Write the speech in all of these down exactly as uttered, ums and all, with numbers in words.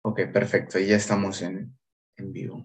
Ok, perfecto. Y ya estamos en, en vivo.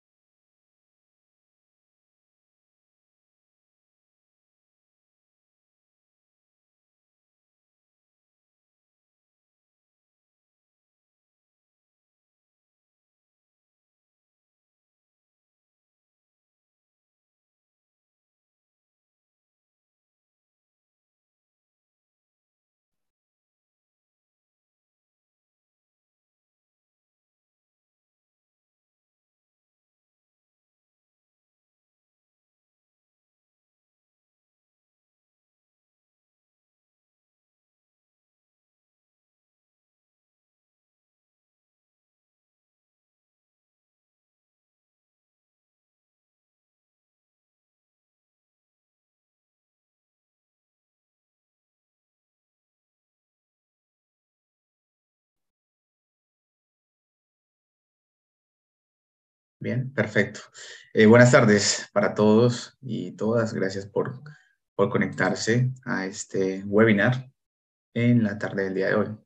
Bien, perfecto. Eh, buenas tardes para todos y todas. Gracias por, por conectarse a este webinar en la tarde del día de hoy.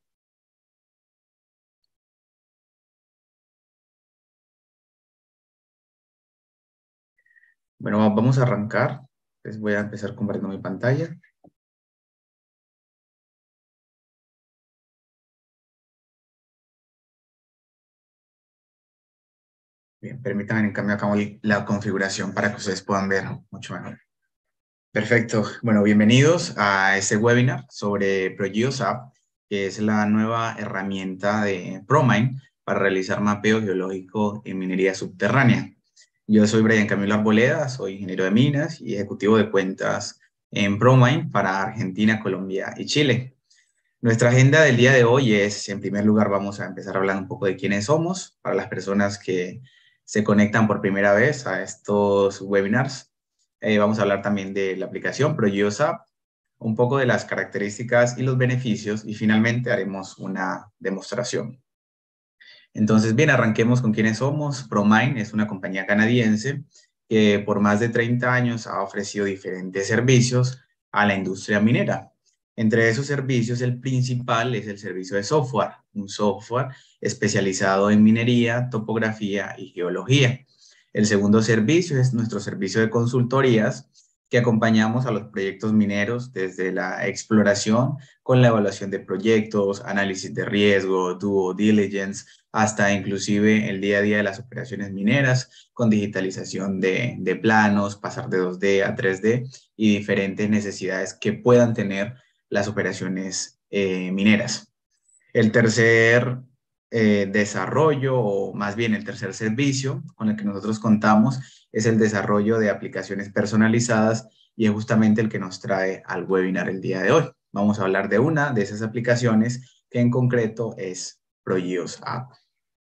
Bueno, va- vamos a arrancar. Les voy a empezar compartiendo mi pantalla. Bien, permítanme en cambio acá la configuración para que ustedes puedan ver mucho mejor. Perfecto. Bueno, bienvenidos a este webinar sobre ProGeoSAP, que es la nueva herramienta de ProMine para realizar mapeo geológico en minería subterránea. Yo soy Brian Camilo Arboleda, soy ingeniero de minas y ejecutivo de cuentas en ProMine para Argentina, Colombia y Chile. Nuestra agenda del día de hoy es, en primer lugar, vamos a empezar hablando un poco de quiénes somos para las personas que se conectan por primera vez a estos webinars. Eh, vamos a hablar también de la aplicación ProGeoSAP, un poco de las características y los beneficios y finalmente haremos una demostración. Entonces, bien, arranquemos con quiénes somos. ProMine es una compañía canadiense que por más de treinta años ha ofrecido diferentes servicios a la industria minera. Entre esos servicios, el principal es el servicio de software, un software especializado en minería, topografía y geología. El segundo servicio es nuestro servicio de consultorías, que acompañamos a los proyectos mineros desde la exploración con la evaluación de proyectos, análisis de riesgo, due diligence, hasta inclusive el día a día de las operaciones mineras, con digitalización de, de planos, pasar de dos D a tres D y diferentes necesidades que puedan tener las operaciones eh, mineras. El tercer eh, desarrollo, o más bien el tercer servicio con el que nosotros contamos, es el desarrollo de aplicaciones personalizadas y es justamente el que nos trae al webinar el día de hoy. Vamos a hablar de una de esas aplicaciones que en concreto es ProGeoSAP.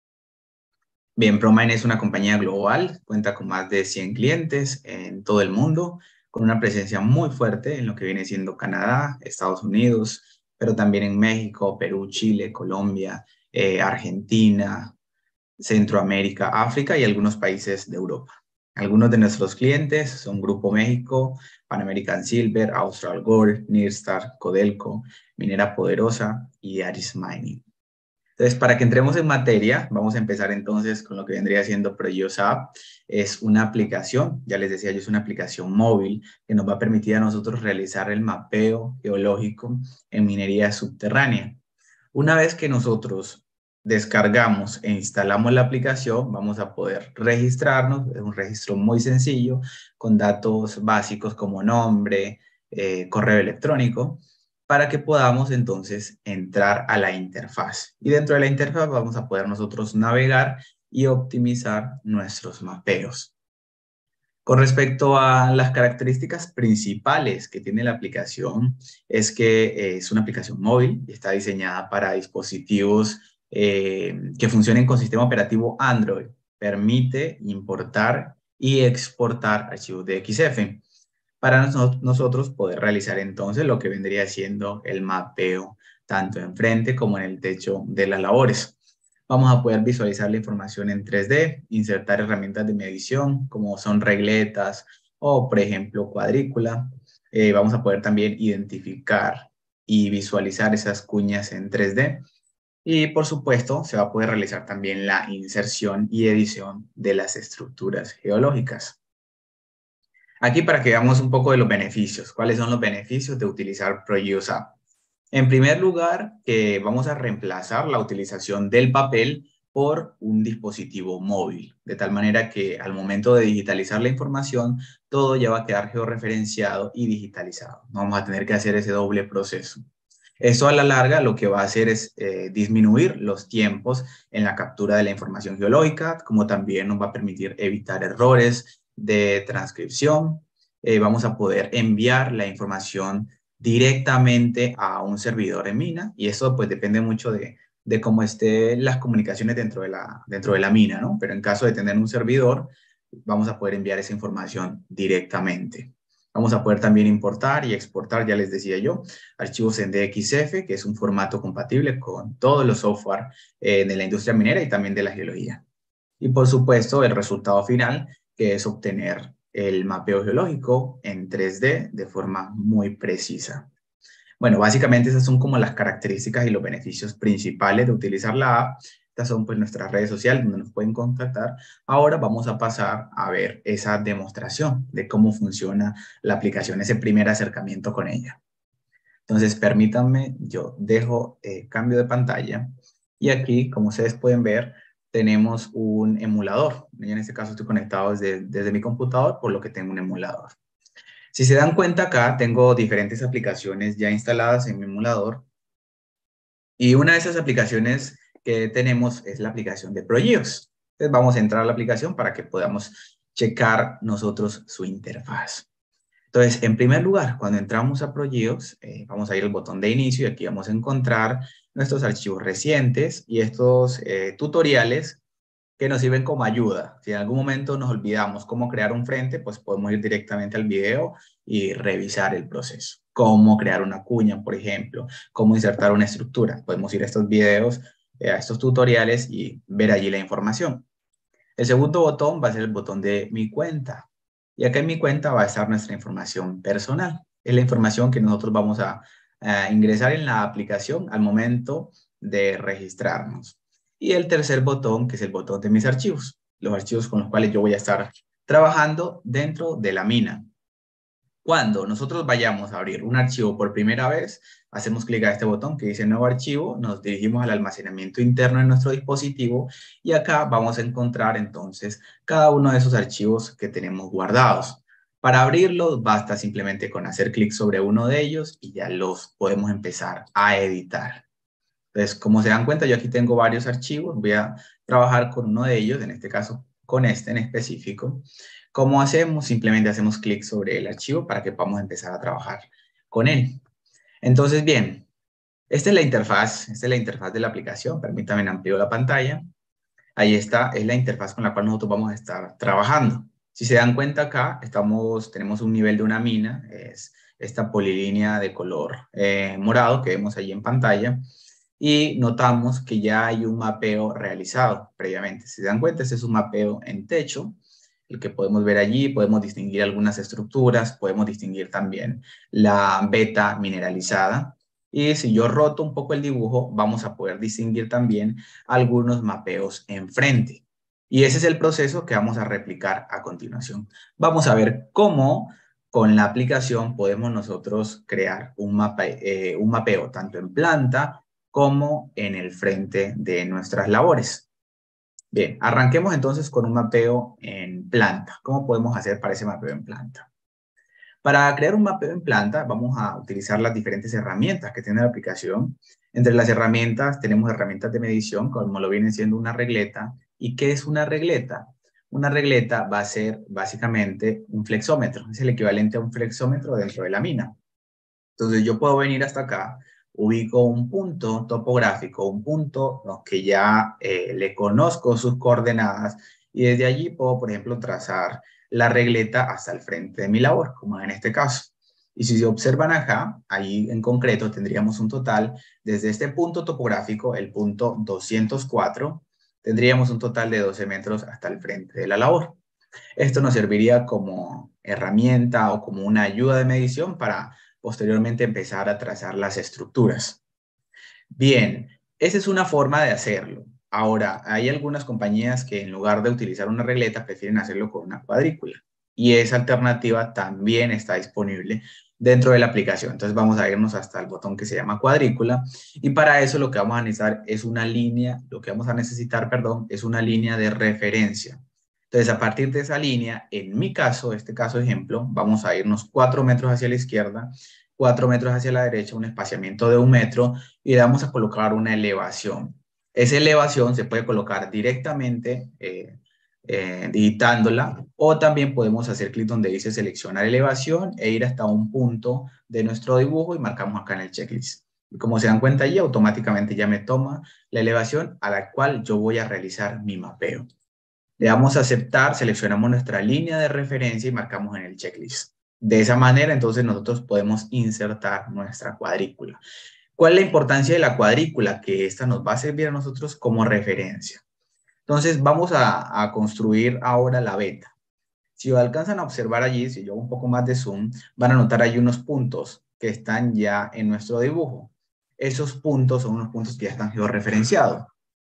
Bien, ProMine es una compañía global, cuenta con más de cien clientes en todo el mundo, con una presencia muy fuerte en lo que viene siendo Canadá, Estados Unidos, pero también en México, Perú, Chile, Colombia, eh, Argentina, Centroamérica, África y algunos países de Europa. Algunos de nuestros clientes son Grupo México, Pan American Silver, Austral Gold, Nirstar, Codelco, Minera Poderosa y Aris Mining. Entonces, para que entremos en materia, vamos a empezar entonces con lo que vendría siendo ProGeoSAP. Es una aplicación, ya les decía yo, es una aplicación móvil que nos va a permitir a nosotros realizar el mapeo geológico en minería subterránea. Una vez que nosotros descargamos e instalamos la aplicación, vamos a poder registrarnos. Es un registro muy sencillo, con datos básicos como nombre, eh, correo electrónico, para que podamos entonces entrar a la interfaz. Y dentro de la interfaz vamos a poder nosotros navegar y optimizar nuestros mapeos. Con respecto a las características principales que tiene la aplicación, es que eh, es una aplicación móvil y está diseñada para dispositivos eh, que funcionen con sistema operativo Android. Permite importar y exportar archivos de X F para nos- nosotros poder realizar entonces lo que vendría siendo el mapeo tanto enfrente como en el techo de las labores. Vamos a poder visualizar la información en tres D, insertar herramientas de medición como son regletas o, por ejemplo, cuadrícula. Eh, vamos a poder también identificar y visualizar esas cuñas en tres D. Y por supuesto, se va a poder realizar también la inserción y edición de las estructuras geológicas. Aquí para que veamos un poco de los beneficios. ¿Cuáles son los beneficios de utilizar ProGeoS App? En primer lugar, que vamos a reemplazar la utilización del papel por un dispositivo móvil, de tal manera que al momento de digitalizar la información, todo ya va a quedar georreferenciado y digitalizado. No vamos a tener que hacer ese doble proceso. Esto a la larga lo que va a hacer es eh, disminuir los tiempos en la captura de la información geológica, como también nos va a permitir evitar errores de transcripción. Eh, vamos a poder enviar la información directamente a un servidor en mina y eso pues depende mucho de, de cómo estén las comunicaciones dentro de, la, dentro de la mina, ¿no? Pero en caso de tener un servidor, vamos a poder enviar esa información directamente. Vamos a poder también importar y exportar, ya les decía yo, archivos en D X F, que es un formato compatible con todos los software eh, de la industria minera y también de la geología. Y por supuesto, el resultado final, que es obtener el mapeo geológico en tres D de forma muy precisa. Bueno, básicamente esas son como las características y los beneficios principales de utilizar la app. Estas son pues nuestras redes sociales donde nos pueden contactar. Ahora vamos a pasar a ver esa demostración de cómo funciona la aplicación, ese primer acercamiento con ella. Entonces, permítanme, yo dejo eh, cambio de pantalla y aquí, como ustedes pueden ver, tenemos un emulador. Yo en este caso estoy conectado desde, desde mi computador, por lo que tengo un emulador. Si se dan cuenta acá, tengo diferentes aplicaciones ya instaladas en mi emulador y una de esas aplicaciones que tenemos es la aplicación de ProGeoS. Entonces vamos a entrar a la aplicación para que podamos checar nosotros su interfaz. Entonces, en primer lugar, cuando entramos a ProGeoS, eh, vamos a ir al botón de inicio y aquí vamos a encontrar nuestros archivos recientes y estos eh, tutoriales que nos sirven como ayuda. Si en algún momento nos olvidamos cómo crear un frente, pues podemos ir directamente al video y revisar el proceso. Cómo crear una cuña, por ejemplo, cómo insertar una estructura. Podemos ir a estos videos, eh, a estos tutoriales y ver allí la información. El segundo botón va a ser el botón de mi cuenta. Y acá en mi cuenta va a estar nuestra información personal. Es la información que nosotros vamos a, a ingresar en la aplicación al momento de registrarnos. Y el tercer botón, que es el botón de mis archivos, los archivos con los cuales yo voy a estar trabajando dentro de la mina. Cuando nosotros vayamos a abrir un archivo por primera vez, hacemos clic a este botón que dice nuevo archivo, nos dirigimos al almacenamiento interno de nuestro dispositivo y acá vamos a encontrar entonces cada uno de esos archivos que tenemos guardados. Para abrirlos basta simplemente con hacer clic sobre uno de ellos y ya los podemos empezar a editar. Entonces, como se dan cuenta, yo aquí tengo varios archivos, voy a trabajar con uno de ellos, en este caso con este en específico. ¿Cómo hacemos? Simplemente hacemos clic sobre el archivo para que podamos empezar a trabajar con él. Entonces, bien, esta es la interfaz, esta es la interfaz de la aplicación. Permítanme ampliar la pantalla. Ahí está, es la interfaz con la cual nosotros vamos a estar trabajando. Si se dan cuenta acá, estamos, tenemos un nivel de una mina, es esta polilínea de color eh, morado que vemos ahí en pantalla. Y notamos que ya hay un mapeo realizado previamente. Si se dan cuenta, este es un mapeo en techo, el que podemos ver allí, podemos distinguir algunas estructuras, podemos distinguir también la beta mineralizada. Y si yo roto un poco el dibujo, vamos a poder distinguir también algunos mapeos enfrente. Y ese es el proceso que vamos a replicar a continuación. Vamos a ver cómo con la aplicación podemos nosotros crear un, mapa, eh, un mapeo tanto en planta como en el frente de nuestras labores. Bien, arranquemos entonces con un mapeo en planta. ¿Cómo podemos hacer para ese mapeo en planta? Para crear un mapeo en planta vamos a utilizar las diferentes herramientas que tiene la aplicación. Entre las herramientas tenemos herramientas de medición, como lo viene siendo una regleta. ¿Y qué es una regleta? Una regleta va a ser básicamente un flexómetro. Es el equivalente a un flexómetro dentro de la mina. Entonces yo puedo venir hasta acá, ubico un punto topográfico, un punto ¿no? que ya eh, le conozco sus coordenadas y desde allí puedo, por ejemplo, trazar la regleta hasta el frente de mi labor, como en este caso. Y si se observan acá, ahí en concreto tendríamos un total, desde este punto topográfico, el punto doscientos cuatro, tendríamos un total de doce metros hasta el frente de la labor. Esto nos serviría como herramienta o como una ayuda de medición para posteriormente empezar a trazar las estructuras. Bien, Esa es una forma de hacerlo. Ahora, hay algunas compañías que en lugar de utilizar una regleta prefieren hacerlo con una cuadrícula. Y esa alternativa también está disponible dentro de la aplicación. Entonces vamos a irnos hasta el botón que se llama cuadrícula. Y para eso lo que vamos a necesitar es una línea, lo que vamos a necesitar, perdón, es una línea de referencia. Entonces, a partir de esa línea, en mi caso, este caso ejemplo, vamos a irnos cuatro metros hacia la izquierda, cuatro metros hacia la derecha, un espaciamiento de un metro, y le vamos a colocar una elevación. Esa elevación se puede colocar directamente eh, eh, digitándola, o también podemos hacer clic donde dice seleccionar elevación e ir hasta un punto de nuestro dibujo y marcamos acá en el checklist. Y como se dan cuenta allí, automáticamente ya me toma la elevación a la cual yo voy a realizar mi mapeo. Le damos a aceptar, seleccionamos nuestra línea de referencia y marcamos en el checklist. De esa manera, entonces, nosotros podemos insertar nuestra cuadrícula. ¿Cuál es la importancia de la cuadrícula? Que esta nos va a servir a nosotros como referencia. Entonces, vamos a, a construir ahora la beta. Si alcanzan a observar allí, si yo hago un poco más de zoom, van a notar ahí unos puntos que están ya en nuestro dibujo. Esos puntos son unos puntos que ya están georreferenciados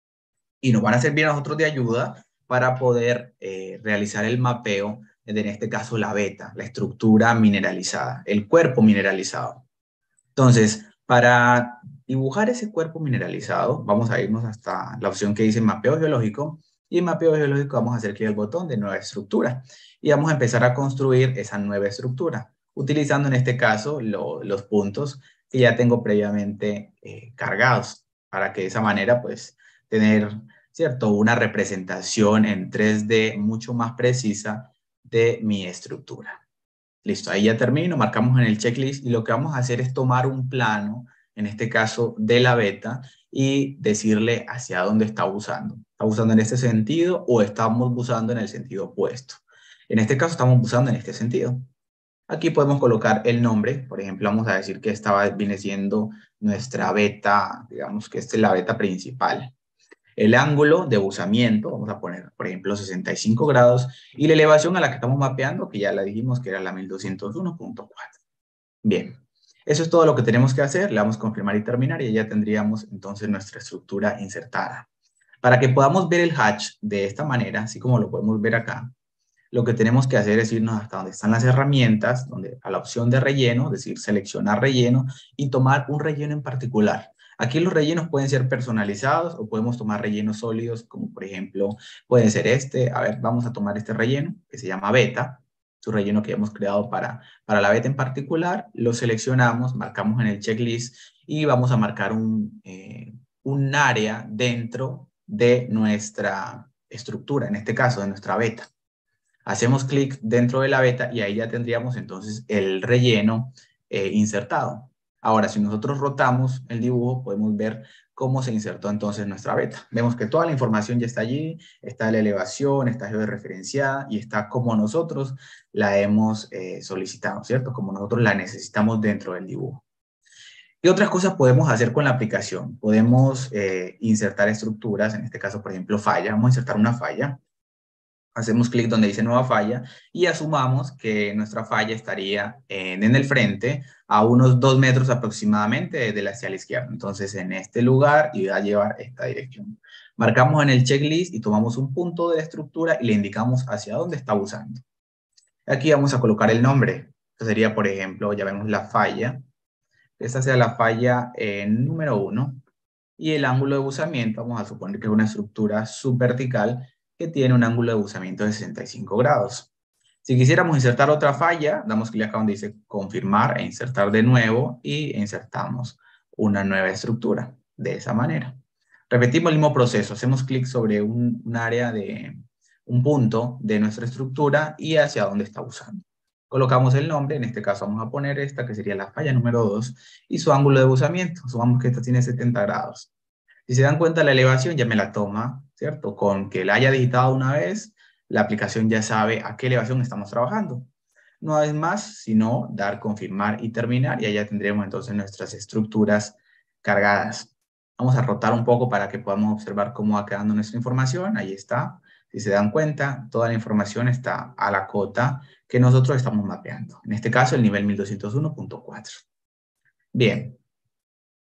y nos van a servir a nosotros de ayuda para poder eh, realizar el mapeo, de, en este caso la beta, la estructura mineralizada, el cuerpo mineralizado. Entonces, para dibujar ese cuerpo mineralizado, vamos a irnos hasta la opción que dice mapeo geológico, y en mapeo geológico vamos a hacer clic al botón de nueva estructura, y vamos a empezar a construir esa nueva estructura, utilizando en este caso lo, los puntos que ya tengo previamente eh, cargados, para que de esa manera, pues, tener, ¿cierto?, una representación en tres D mucho más precisa de mi estructura. Listo, ahí ya termino, marcamos en el checklist y lo que vamos a hacer es tomar un plano, en este caso de la beta, y decirle hacia dónde está usando. ¿Está usando en este sentido o estamos usando en el sentido opuesto? En este caso estamos usando en este sentido. Aquí podemos colocar el nombre, por ejemplo, vamos a decir que esta viene siendo nuestra beta, digamos que esta es la beta principal. El ángulo de buzamiento, vamos a poner, por ejemplo, sesenta y cinco grados, y la elevación a la que estamos mapeando, que ya la dijimos que era la mil doscientos uno punto cuatro. Bien, eso es todo lo que tenemos que hacer, le damos a confirmar y terminar, y ya tendríamos entonces nuestra estructura insertada. Para que podamos ver el hatch de esta manera, así como lo podemos ver acá, lo que tenemos que hacer es irnos hasta donde están las herramientas, donde a la opción de relleno, es decir, seleccionar relleno y tomar un relleno en particular. Aquí los rellenos pueden ser personalizados o podemos tomar rellenos sólidos, como por ejemplo, puede ser este. A ver, vamos a tomar este relleno que se llama beta, su relleno que hemos creado para, para la beta en particular. Lo seleccionamos, marcamos en el checklist y vamos a marcar un, eh, un área dentro de nuestra estructura, en este caso de nuestra beta. Hacemos clic dentro de la beta y ahí ya tendríamos entonces el relleno eh, insertado. Ahora, si nosotros rotamos el dibujo, podemos ver cómo se insertó entonces nuestra beta. Vemos que toda la información ya está allí, está la elevación, está georreferenciada y está como nosotros la hemos eh, solicitado, ¿cierto? Como nosotros la necesitamos dentro del dibujo. ¿Qué otras cosas podemos hacer con la aplicación? Podemos eh, insertar estructuras, en este caso, por ejemplo, falla. Vamos a insertar una falla. Hacemos clic donde dice nueva falla y asumamos que nuestra falla estaría en, en el frente a unos dos metros aproximadamente de la hacia la izquierda. Entonces, en este lugar y va a llevar esta dirección. Marcamos en el checklist y tomamos un punto de estructura y le indicamos hacia dónde está usando. Aquí vamos a colocar el nombre. Esto sería, por ejemplo, ya vemos la falla. Esta sea la falla eh, número uno. Y el ángulo de buzamiento, vamos a suponer que es una estructura subvertical que tiene un ángulo de buzamiento de sesenta y cinco grados. Si quisiéramos insertar otra falla, damos clic acá donde dice confirmar e insertar de nuevo y insertamos una nueva estructura de esa manera. Repetimos el mismo proceso, hacemos clic sobre un, un área de un punto de nuestra estructura y hacia dónde está usando. Colocamos el nombre, en este caso vamos a poner esta que sería la falla número dos y su ángulo de buzamiento, supongamos que esta tiene setenta grados. Si se dan cuenta, la elevación ya me la toma, ¿cierto? Con que la haya digitado una vez, la aplicación ya sabe a qué elevación estamos trabajando. No es más, sino dar confirmar y terminar, y allá tendremos entonces nuestras estructuras cargadas. Vamos a rotar un poco para que podamos observar cómo va quedando nuestra información. Ahí está. Si se dan cuenta, toda la información está a la cota que nosotros estamos mapeando. En este caso, el nivel mil doscientos uno punto cuatro. Bien.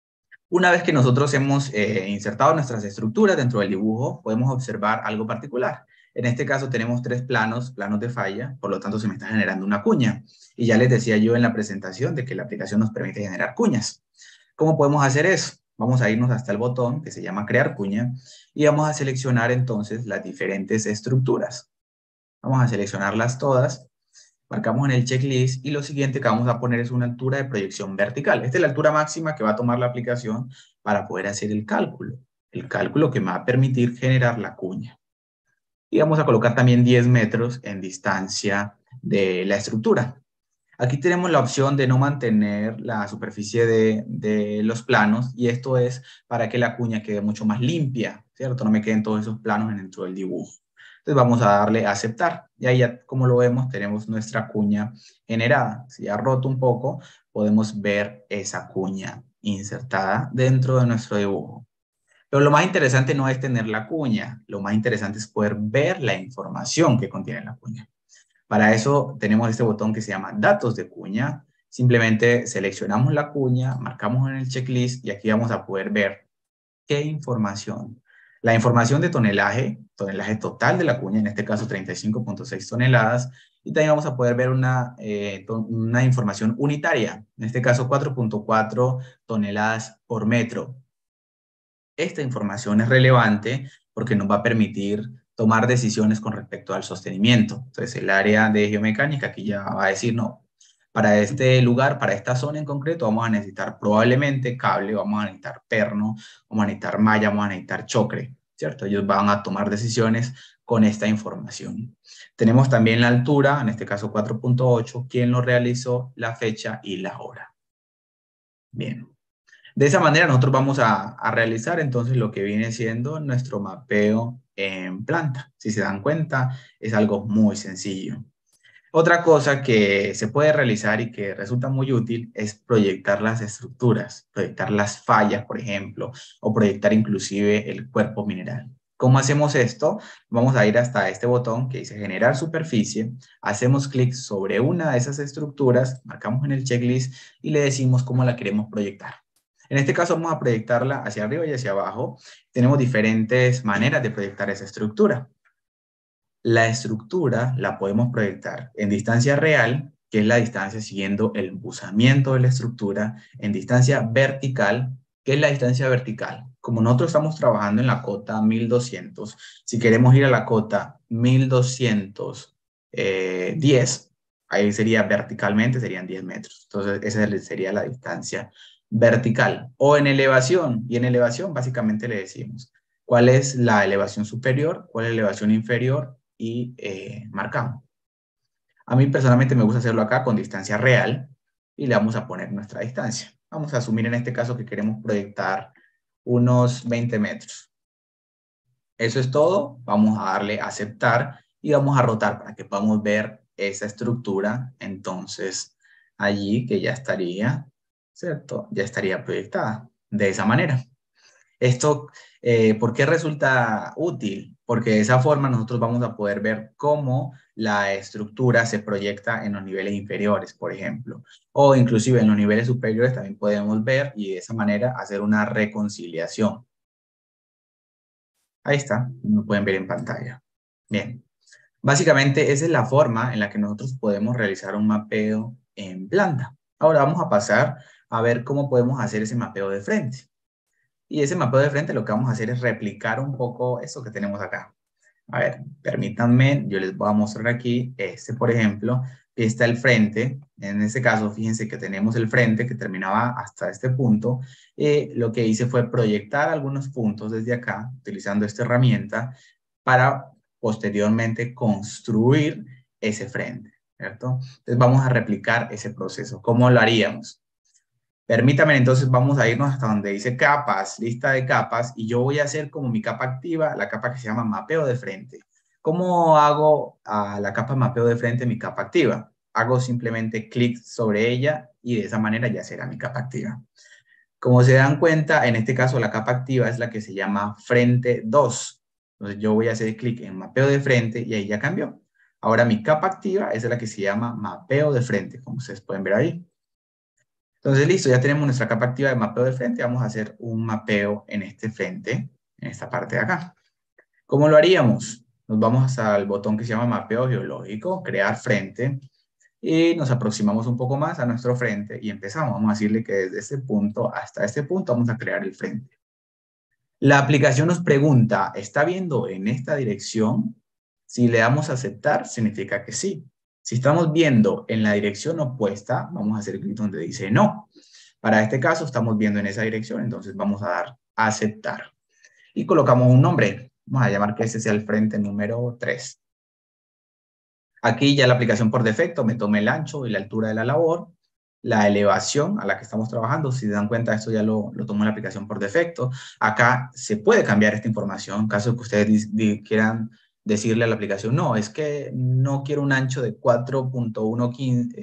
Una vez que nosotros hemos eh, insertado nuestras estructuras dentro del dibujo, podemos observar algo particular. En este caso tenemos tres planos, planos de falla, por lo tanto se me está generando una cuña. Y ya les decía yo en la presentación de que la aplicación nos permite generar cuñas. ¿Cómo podemos hacer eso? Vamos a irnos hasta el botón que se llama crear cuña y vamos a seleccionar entonces las diferentes estructuras. Vamos a seleccionarlas todas. Marcamos en el checklist y lo siguiente que vamos a poner es una altura de proyección vertical. Esta es la altura máxima que va a tomar la aplicación para poder hacer el cálculo. El cálculo que me va a permitir generar la cuña. Y vamos a colocar también diez metros en distancia de la estructura. Aquí tenemos la opción de no mantener la superficie de, de los planos y esto es para que la cuña quede mucho más limpia, ¿cierto? No me queden todos esos planos dentro del dibujo. Entonces vamos a darle a aceptar y ahí ya como lo vemos tenemos nuestra cuña generada. Si ya roto un poco podemos ver esa cuña insertada dentro de nuestro dibujo. Pero lo más interesante no es tener la cuña, lo más interesante es poder ver la información que contiene la cuña. Para eso tenemos este botón que se llama datos de cuña. Simplemente seleccionamos la cuña, marcamos en el checklist y aquí vamos a poder ver qué información. La información de tonelaje, tonelaje total de la cuña, en este caso treinta y cinco punto seis toneladas. Y también vamos a poder ver una, eh, una información unitaria, en este caso cuatro punto cuatro toneladas por metro. Esta información es relevante porque nos va a permitir tomar decisiones con respecto al sostenimiento. Entonces, el área de geomecánica aquí ya va a decir, no, para este lugar, para esta zona en concreto, vamos a necesitar probablemente cable, vamos a necesitar perno, vamos a necesitar malla, vamos a necesitar chocre, ¿cierto? Ellos van a tomar decisiones con esta información. Tenemos también la altura, en este caso cuatro punto ocho, quién lo realizó, la fecha y la hora. Bien. De esa manera nosotros vamos a, a realizar entonces lo que viene siendo nuestro mapeo en planta. Si se dan cuenta, es algo muy sencillo. Otra cosa que se puede realizar y que resulta muy útil es proyectar las estructuras, proyectar las fallas, por ejemplo, o proyectar inclusive el cuerpo mineral. ¿Cómo hacemos esto? Vamos a ir hasta este botón que dice generar superficie, hacemos clic sobre una de esas estructuras, marcamos en el checklist y le decimos cómo la queremos proyectar. En este caso vamos a proyectarla hacia arriba y hacia abajo. Tenemos diferentes maneras de proyectar esa estructura. La estructura la podemos proyectar en distancia real, que es la distancia siguiendo el embuzamiento de la estructura, en distancia vertical, que es la distancia vertical. Como nosotros estamos trabajando en la cota mil doscientos, si queremos ir a la cota mil doscientos diez, ahí sería verticalmente, serían diez metros. Entonces, esa sería la distancia vertical. O en elevación, y en elevación básicamente le decimos cuál es la elevación superior, cuál es la elevación inferior, y eh, marcamos. A mí personalmente me gusta hacerlo acá con distancia real y le vamos a poner nuestra distancia. Vamos a asumir en este caso que queremos proyectar unos veinte metros. Eso es todo. Vamos a darle a aceptar y vamos a rotar para que podamos ver esa estructura. Entonces, allí que ya estaría, ¿cierto? Ya estaría proyectada de esa manera. Esto, eh, ¿por qué resulta útil? Porque de esa forma nosotros vamos a poder ver cómo la estructura se proyecta en los niveles inferiores, por ejemplo, o inclusive en los niveles superiores también podemos ver y de esa manera hacer una reconciliación. Ahí está, lo pueden ver en pantalla. Bien, básicamente esa es la forma en la que nosotros podemos realizar un mapeo en planta. Ahora vamos a pasar a ver cómo podemos hacer ese mapeo de frente. Y ese mapeo de frente lo que vamos a hacer es replicar un poco eso que tenemos acá. A ver, permítanme, yo les voy a mostrar aquí, este por ejemplo, que está el frente. En este caso, fíjense que tenemos el frente que terminaba hasta este punto. Y lo que hice fue proyectar algunos puntos desde acá, utilizando esta herramienta, para posteriormente construir ese frente, ¿cierto? Entonces vamos a replicar ese proceso. ¿Cómo lo haríamos? Permítame, entonces vamos a irnos hasta donde dice capas, lista de capas, y yo voy a hacer como mi capa activa, la capa que se llama mapeo de frente. ¿Cómo hago a la capa mapeo de frente mi capa activa? Hago simplemente clic sobre ella y de esa manera ya será mi capa activa. Como se dan cuenta, en este caso la capa activa es la que se llama frente dos. Entonces yo voy a hacer clic en mapeo de frente y ahí ya cambió. Ahora mi capa activa es la que se llama mapeo de frente, como ustedes pueden ver ahí. Entonces, listo, ya tenemos nuestra capa activa de mapeo del frente. Vamos a hacer un mapeo en este frente, en esta parte de acá. ¿Cómo lo haríamos? Nos vamos al botón que se llama mapeo geológico, crear frente, y nos aproximamos un poco más a nuestro frente y empezamos. Vamos a decirle que desde este punto hasta este punto vamos a crear el frente. La aplicación nos pregunta, ¿está viendo en esta dirección? Si le damos a aceptar, significa que sí. Si estamos viendo en la dirección opuesta, vamos a hacer clic donde dice no. Para este caso, estamos viendo en esa dirección, entonces vamos a dar a aceptar. Y colocamos un nombre. Vamos a llamar que este sea el frente número tres. Aquí ya la aplicación por defecto me toma el ancho y la altura de la labor, la elevación a la que estamos trabajando. Si se dan cuenta, esto ya lo, lo tomó la aplicación por defecto. Acá se puede cambiar esta información en caso de que ustedes quieran decirle a la aplicación, no, es que no quiero un ancho de cuatro punto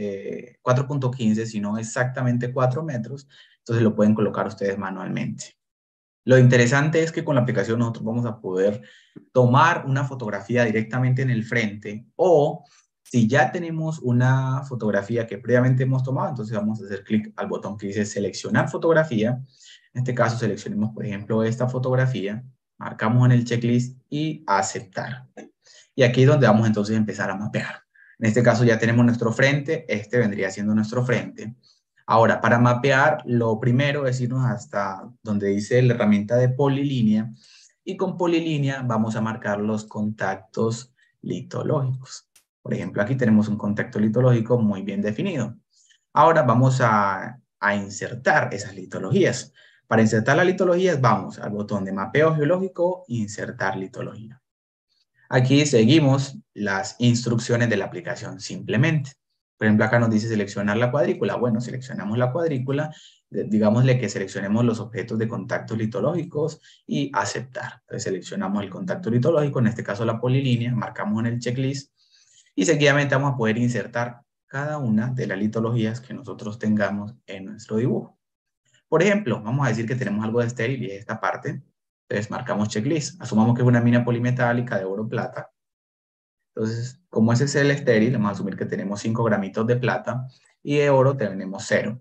quince, sino exactamente cuatro metros. Entonces lo pueden colocar ustedes manualmente. Lo interesante es que con la aplicación nosotros vamos a poder tomar una fotografía directamente en el frente, o si ya tenemos una fotografía que previamente hemos tomado, entonces vamos a hacer clic al botón que dice seleccionar fotografía. En este caso seleccionemos, por ejemplo, esta fotografía, marcamos en el checklist y aceptar. Y aquí es donde vamos entonces a empezar a mapear. En este caso ya tenemos nuestro frente, este vendría siendo nuestro frente. Ahora, para mapear, lo primero es irnos hasta donde dice la herramienta de polilínea, y con polilínea vamos a marcar los contactos litológicos. Por ejemplo, aquí tenemos un contacto litológico muy bien definido. Ahora vamos a, a insertar esas litologías. Para insertar las litologías vamos al botón de mapeo geológico, insertar litología. Aquí seguimos las instrucciones de la aplicación simplemente. Por ejemplo, acá nos dice seleccionar la cuadrícula. Bueno, seleccionamos la cuadrícula, digámosle que seleccionemos los objetos de contactos litológicos y aceptar. Entonces seleccionamos el contacto litológico, en este caso la polilínea, marcamos en el checklist y seguidamente vamos a poder insertar cada una de las litologías que nosotros tengamos en nuestro dibujo. Por ejemplo, vamos a decir que tenemos algo de estéril y es esta parte. Entonces marcamos checklist. Asumamos que es una mina polimetálica de oro plata. Entonces, como ese es el estéril, vamos a asumir que tenemos cinco gramitos de plata y de oro tenemos cero.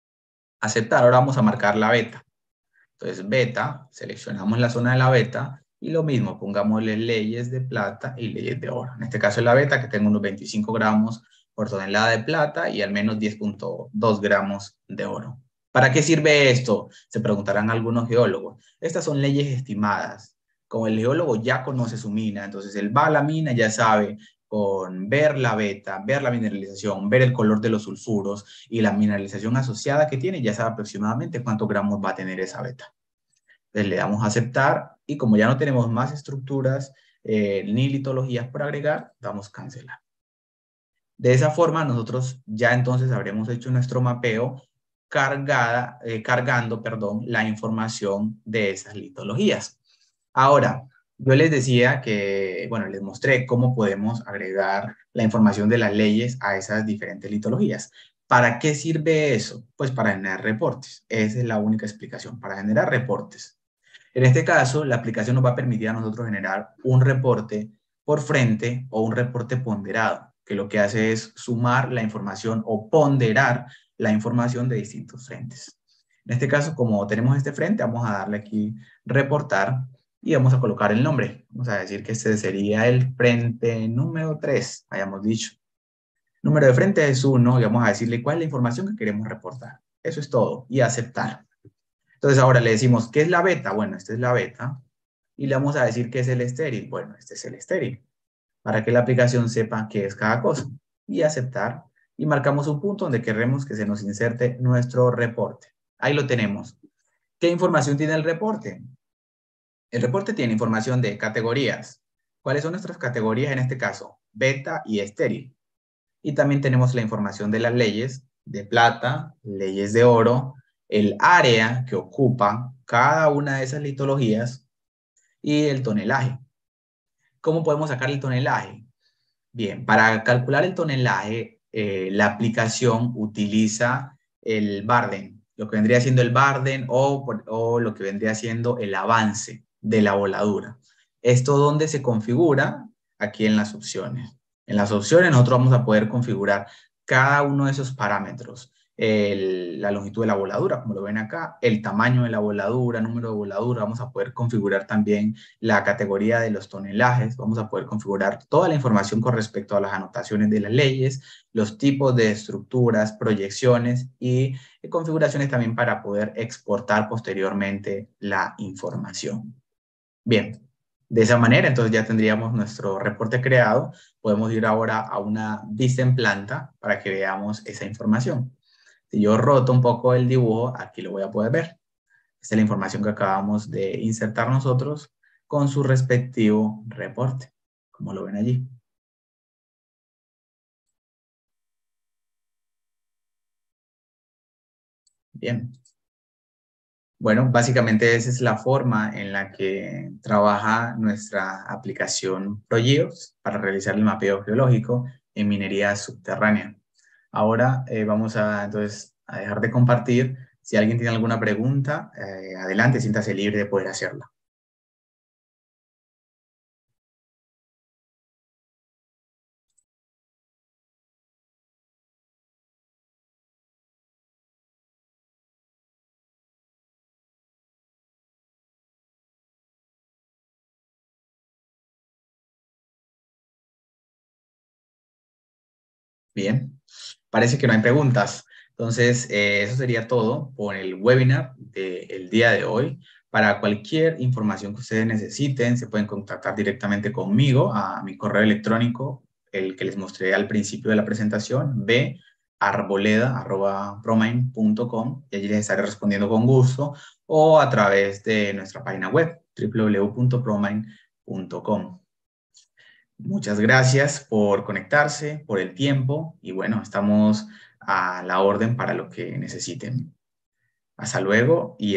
Aceptar, ahora vamos a marcar la beta. Entonces, beta, seleccionamos la zona de la beta y lo mismo, pongámosle leyes de plata y leyes de oro. En este caso es la beta, que tengo unos veinticinco gramos por tonelada de plata y al menos diez punto dos gramos de oro. ¿Para qué sirve esto? Se preguntarán algunos geólogos. Estas son leyes estimadas. Como el geólogo ya conoce su mina, entonces él va a la mina, ya sabe con ver la beta, ver la mineralización, ver el color de los sulfuros y la mineralización asociada que tiene, ya sabe aproximadamente cuántos gramos va a tener esa beta. Entonces le damos a aceptar y como ya no tenemos más estructuras eh, ni litologías por agregar, damos a cancelar. De esa forma nosotros ya entonces habremos hecho nuestro mapeo cargada, eh, cargando perdón, la información de esas litologías. Ahora, yo les decía que, bueno, les mostré cómo podemos agregar la información de las leyes a esas diferentes litologías. ¿Para qué sirve eso? Pues para generar reportes. Esa es la única explicación, para generar reportes. En este caso, la aplicación nos va a permitir a nosotros generar un reporte por frente o un reporte ponderado, que lo que hace es sumar la información o ponderar la información de distintos frentes. En este caso, como tenemos este frente, vamos a darle aquí reportar y vamos a colocar el nombre. Vamos a decir que este sería el frente número tres, hayamos dicho. Número de frente es uno y vamos a decirle cuál es la información que queremos reportar. Eso es todo. Y aceptar. Entonces ahora le decimos, ¿qué es la beta? Bueno, esta es la beta. Y le vamos a decir qué es el estéril. Bueno, este es el estéril. Para que la aplicación sepa qué es cada cosa. Y aceptar. Y marcamos un punto donde queremos que se nos inserte nuestro reporte. Ahí lo tenemos. ¿Qué información tiene el reporte? El reporte tiene información de categorías. ¿Cuáles son nuestras categorías en este caso? Beta y estéril. Y también tenemos la información de las leyes de plata, leyes de oro, el área que ocupa cada una de esas litologías y el tonelaje. ¿Cómo podemos sacar el tonelaje? Bien, para calcular el tonelaje, eh, la aplicación utiliza el Barden, lo que vendría siendo el Barden o, o lo que vendría siendo el avance de la voladura. ¿Esto dónde se configura? Aquí en las opciones. En las opciones nosotros vamos a poder configurar cada uno de esos parámetros. el, la longitud de la voladura, como lo ven acá, el tamaño de la voladura, número de voladura. Vamos a poder configurar también la categoría de los tonelajes. Vamos a poder configurar toda la información con respecto a las anotaciones de las leyes, los tipos de estructuras, proyecciones y configuraciones también para poder exportar posteriormente la información. Bien, de esa manera entonces ya tendríamos nuestro reporte creado. Podemos ir ahora a una vista en planta para que veamos esa información. Si yo roto un poco el dibujo, aquí lo voy a poder ver. Esta es la información que acabamos de insertar nosotros con su respectivo reporte, como lo ven allí. Bien. Bueno, básicamente esa es la forma en la que trabaja nuestra aplicación ProGeos para realizar el mapeo geológico en minería subterránea. Ahora eh, vamos a, entonces, a dejar de compartir. Si alguien tiene alguna pregunta, eh, adelante, siéntase libre de poder hacerla. Bien, parece que no hay preguntas. Entonces, eh, eso sería todo por el webinar del día de hoy. Para cualquier información que ustedes necesiten, se pueden contactar directamente conmigo a mi correo electrónico, el que les mostré al principio de la presentación, b arboleda arroba promine punto com, y allí les estaré respondiendo con gusto, o a través de nuestra página web, w w w punto promine punto com. Muchas gracias por conectarse, por el tiempo y bueno, estamos a la orden para lo que necesiten. Hasta luego y